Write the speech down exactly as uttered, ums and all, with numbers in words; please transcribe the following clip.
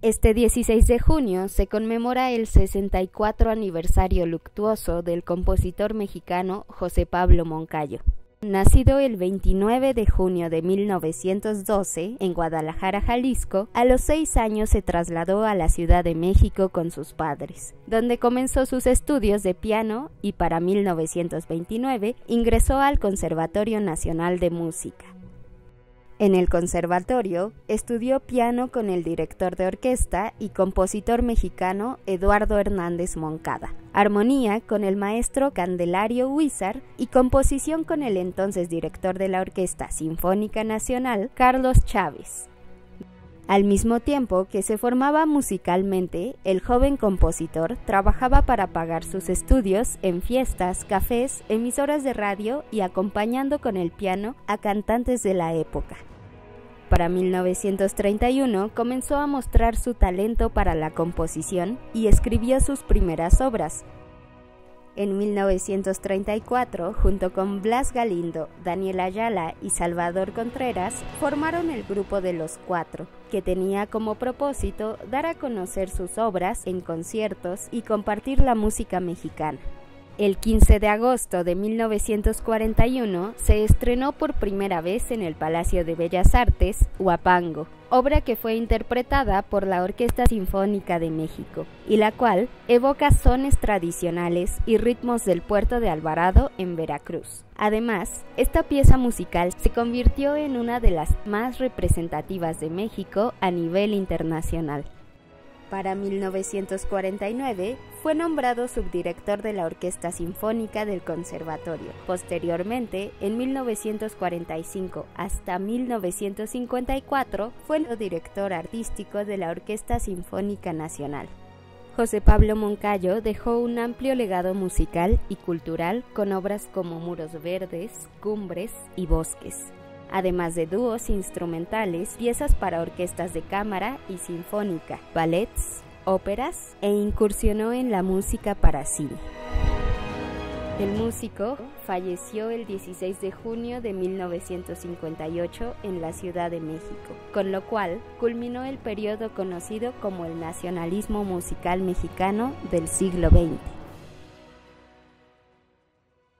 Este dieciséis de junio se conmemora el sesenta y cuatro aniversario luctuoso del compositor mexicano José Pablo Moncayo. Nacido el veintinueve de junio de mil novecientos doce en Guadalajara, Jalisco, a los seis años se trasladó a la Ciudad de México con sus padres, donde comenzó sus estudios de piano y para mil novecientos veintinueve ingresó al Conservatorio Nacional de Música. En el conservatorio estudió piano con el director de orquesta y compositor mexicano Eduardo Hernández Moncada, armonía con el maestro Candelario Huízar y composición con el entonces director de la Orquesta Sinfónica Nacional, Carlos Chávez. Al mismo tiempo que se formaba musicalmente, el joven compositor trabajaba para pagar sus estudios en fiestas, cafés, emisoras de radio y acompañando con el piano a cantantes de la época. Para mil novecientos treinta y uno comenzó a mostrar su talento para la composición y escribió sus primeras obras. En mil novecientos treinta y cuatro, junto con Blas Galindo, Daniel Ayala y Salvador Contreras, formaron el Grupo de los Cuatro, que tenía como propósito dar a conocer sus obras en conciertos y compartir la música mexicana. El quince de agosto de mil novecientos cuarenta y uno se estrenó por primera vez en el Palacio de Bellas Artes, Huapango, obra que fue interpretada por la Orquesta Sinfónica de México, y la cual evoca sones tradicionales y ritmos del puerto de Alvarado en Veracruz. Además, esta pieza musical se convirtió en una de las más representativas de México a nivel internacional. Para mil novecientos cuarenta y nueve fue nombrado subdirector de la Orquesta Sinfónica del Conservatorio. Posteriormente, en mil novecientos cuarenta y cinco hasta mil novecientos cincuenta y cuatro, fue el director artístico de la Orquesta Sinfónica Nacional. José Pablo Moncayo dejó un amplio legado musical y cultural con obras como Muros Verdes, Cumbres y Bosques, además de dúos instrumentales, piezas para orquestas de cámara y sinfónica, ballets, óperas e incursionó en la música para cine. El músico falleció el dieciséis de junio de mil novecientos cincuenta y ocho en la Ciudad de México, con lo cual culminó el periodo conocido como el nacionalismo musical mexicano del siglo veinte.